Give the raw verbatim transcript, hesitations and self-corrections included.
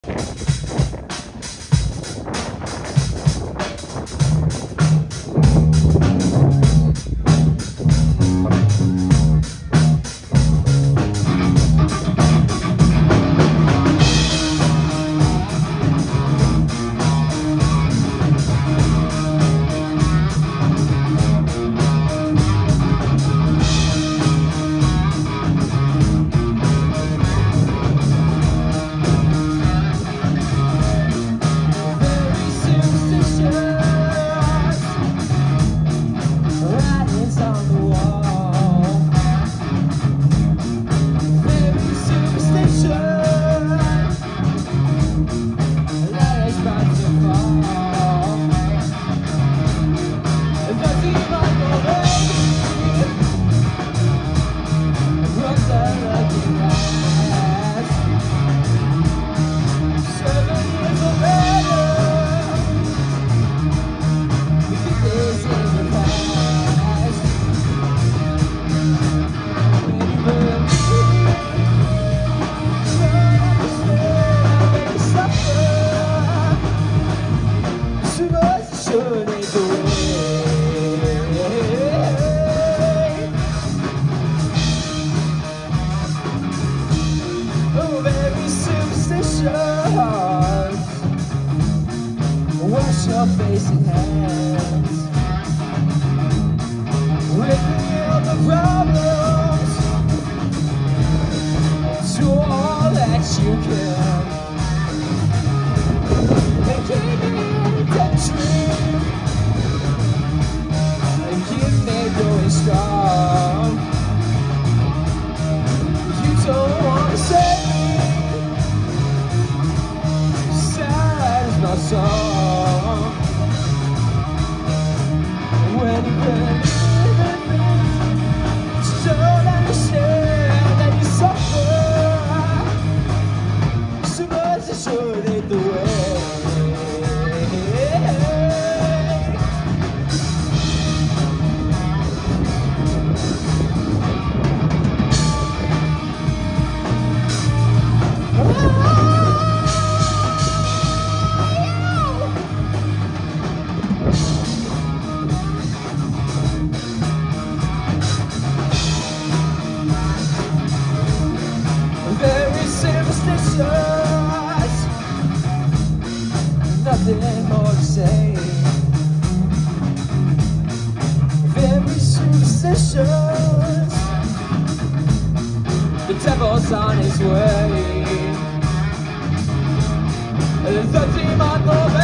Wash your face and hands, reveal the problems to all that you can, and keep me that dream, and keep me going strong. You don't want to save me, sad is my song. When you can don't understand that you suffer so much to show it the way. Very superstitious, nothing more to say. Very superstitious, the devil's on his way. The demon